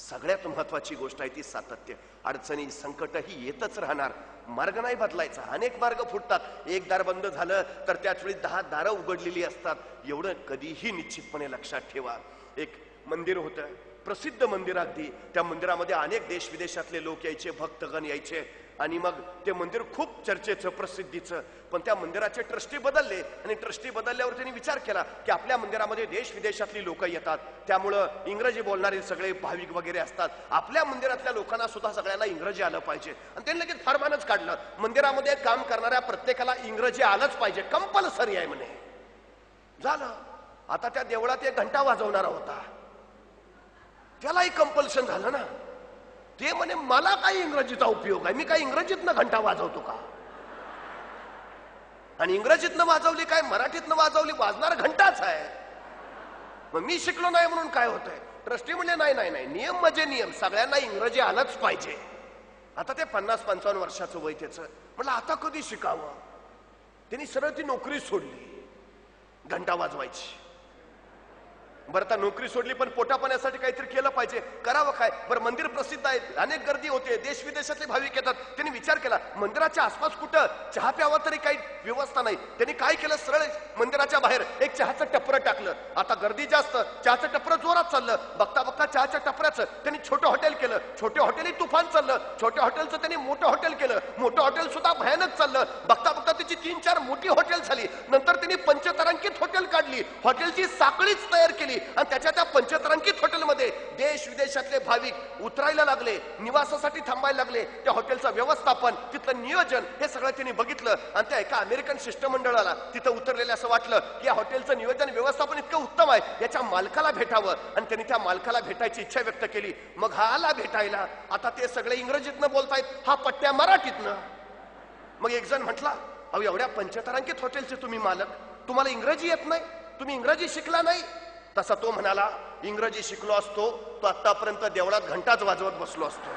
सगळ्यात महत्वाची गोष्ट आहे ती सातत्य. अडचणी संकट ही येतच राहणार, मार्ग नाही बदलायचा. अनेक मार्ग फुटतात. एक दार बंद झालं तर त्याच वेळी 10 दारं उघडलेली असतात. एवढं कधीही निश्चितपणे लक्षात ठेवा. एक मंदिर होतं, प्रसिद्ध मंदिर अगदी. त्या मंदिरामध्ये अनेक देश विदेशातले लोक यायचे, भक्तगण यायचे आणि मग ते मंदिर खूप चर्चेचं प्रसिद्धीचं. पण त्या मंदिराचे ट्रस्टी बदलले आणि ट्रस्टी बदलल्यावर त्यांनी विचार केला की आपल्या मंदिरामध्ये देश विदेशातली लोक येतात, त्यामुळं इंग्रजी बोलणारे सगळे भाविक वगैरे असतात, आपल्या मंदिरातल्या लोकांना सुद्धा सगळ्यांना इंग्रजी आलं पाहिजे. आणि त्यांनी लगेच फरमानच काढलं, मंदिरामध्ये काम करणाऱ्या प्रत्येकाला इंग्रजी आलंच पाहिजे, कंपल्सरी आहे म्हणे. झालं. आता त्या देवळात एक घंटा वाजवणारा होता, त्यालाही कंपल्शन झालं ना. ते म्हणे मला काही इंग्रजीचा उपयोग आहे, मी काही इंग्रजीतनं घंटा वाजवतो का? आणि इंग्रजीतनं वाजवली काय मराठीतनं वाजवली, वाजणार घंटाच आहे. मग मी शिकलो नाही म्हणून काय होतंय? ट्रस्टी म्हणजे नाही नाही नाही, नियम म्हणजे नियम, सगळ्यांना इंग्रजी आलंच पाहिजे. आता ते 50-55 वर्षाचं वय त्याचं. म्हटलं आता कधी शिकावं? त्यांनी सरळ ती नोकरी सोडली, घंटा वाजवायची. बरं, आता नोकरी सोडली पण पोटापाण्यासाठी काहीतरी केलं पाहिजे, करावं काय? बरं, मंदिर प्रसिद्ध आहे, अनेक गर्दी होते, देश विदेशातले भाविक येतात. त्यांनी विचार केला मंदिराच्या आसपास कुठं चहा प्यावा तरी काही व्यवस्था नाही. त्यांनी काय केलं, सरळ मंदिराच्या बाहेर एक चहाचं टपरं टाकलं. आता गर्दी जास्त, चहाचं टपरं जोरात चाललं. बघता बघता चहाच्या टपऱ्याचं त्यांनी छोटं हॉटेल केलं. छोटे हॉटेलही तुफान चाललं. छोट्या हॉटेलचं त्यांनी मोठं हॉटेल केलं. मोठं हॉटेल सुद्धा भयानक चाललं. बघता बघता त्याची 3-4 मोठी हॉटेल झाली. नंतर त्यांनी पंचतारांकित हॉटेल काढली, हॉटेलची साखळीच तयार केली. आणि त्याच्या त्या पंचतारांकित हॉटेलमध्ये देश विदेशातले भाविक उतरायला लागले, निवासासाठी थांबायला लागले. त्या हॉटेलचं व्यवस्थापन, तिथलं नियोजन हे सगळं त्यांनी बघितलं. आणि त्या एका अमेरिकन शिष्टमंडळाला तिथं उतरलेलं असं वाटलं की या हॉटेलचं नियोजन व्यवस्थापन इतकं उत्तम आहे, याच्या मालकाला भेटावं. आणि त्यांनी त्या मालकाला भेटायची इच्छा व्यक्त केली. मग हा आला भेटायला. आता ते सगळे इंग्रजीतनं बोलतायत, हा पट्ट्या मराठीतनं. मग एक जण म्हटला, अहो एवढ्या पंचतारांकित हॉटेलचे तुम्ही मालक, तुम्हाला इंग्रजी येत नाही, तुम्ही इंग्रजी शिकला नाही? तसा तो म्हणाला, इंग्रजी शिकलो असतो तो आतापर्यंत देवळात घंटाच वाजवत बसलो असतो.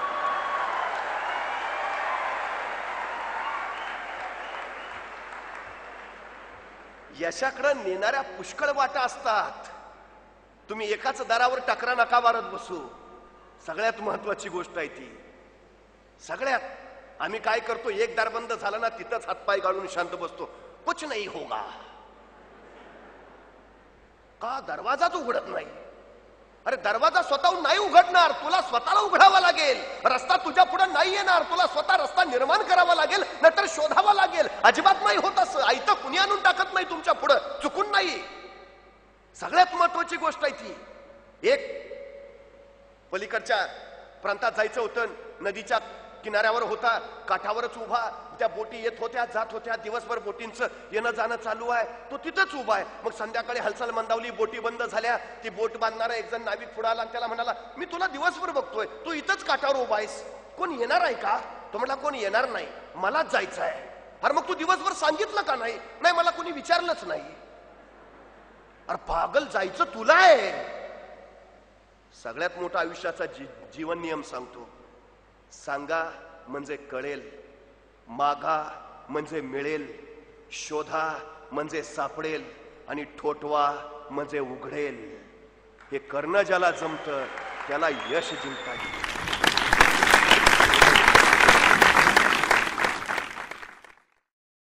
यशाकडे नेणाऱ्या पुष्कळ वाटा असतात. तुम्ही एकाच दारावर टकरा नका मारत बसू. सगळ्यात महत्वाची गोष्ट आहे ती. सगळ्यात आम्ही काय करतो, एक दार बंद झाला ना तिथंच हातपाय गाळून शांत बसतो. कुछ नाही होगा. का दरवाजाच उघडत नाही? अरे दरवाजा स्वतःहून नाही उघडणार, तुला स्वतःला उघडावा लागेल. रस्ता तुझ्या पुढे नाही येणार, तुला स्वतः रस्ता निर्माण करावा लागेल, नाहीतर शोधावा लागेल. अजिबात नाही होत असं. आयतं कुणी आणून टाकत नाही तुमच्या पुढे, चुकून नाही. सगळ्यात महत्वाची गोष्ट आहे ती. एक पलीकडच्या प्रांतात जायचं होतं, नदीच्या किनाऱ्यावर होता, काठावरच उभा. त्या बोटी येत होत्या जात होत्या, दिवसभर बोटींचं येणं जाणं चालू आहे. तो तिथंच उभा आहे. मग संध्याकाळी हालचाल मंदावली, बोटी बंद झाल्या. ती बोट बांधणारा एक जण नाविक पुढे आला आणि त्याला म्हणाला, मी तुला दिवसभर बघतोय, तू इथंच काठावर उभा आहेस, कोण येणार आहे का? तो म्हणाला, कोण येणार नाही, मलाच जायचं आहे. अरे मग तू दिवसभर सांगितलं का नाही? नाही, मला कोणी विचारलंच नाही. अरे पागल, जायचं तुला आहे. सगळ्यात मोठा आयुष्याचा जीवन नियम सांगतो. सांगा म्हणजे कळेल, मागा म्हणजे मिळेल, शोधा म्हणजे सापडेल आणि ठोठवा म्हणजे उघडेल. हे करणं ज्याला जमतं त्याला यश जिंकता येईल.